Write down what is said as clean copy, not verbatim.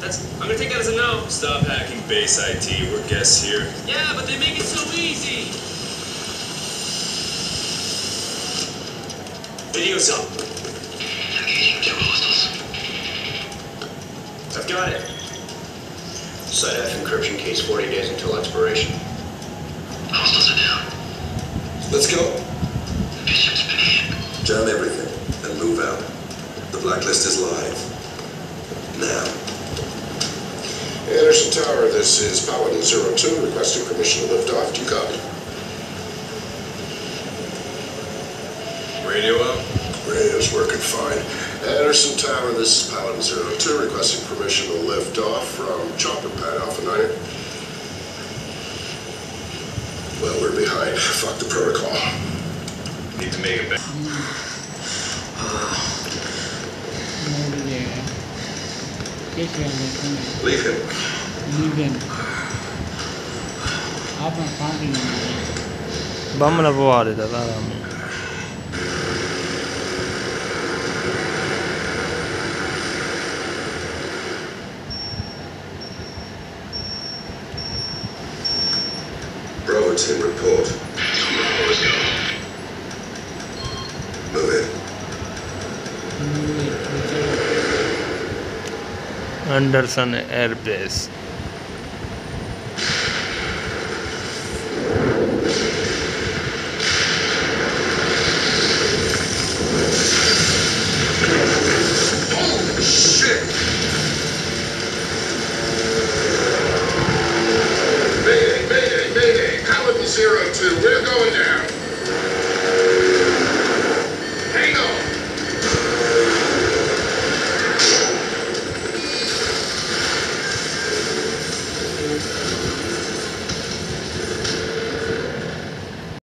I'm gonna take that as a no. Stop hacking base IT. We're guests here. Yeah, but they make it so easy. Video's up. Engaging 2 hostiles. I've got it. Site F encryption keys 40 days until expiration. Hostiles are down. Let's go. Bishop's been hit. Jam everything and move out. The blacklist is live. Now. Anderson Tower, this is Paladin 02 requesting permission to lift off. Do you copy? Radio up. Radio's working fine. Anderson Tower, this is Paladin 02 requesting permission to lift off from Chopper Pad Alpha 9. Well, we're behind. Fuck the protocol. Need to make it back. Leave him. बम लगवा देता था आराम में। Bravo team report. Let's go. Move in. Anderson airbase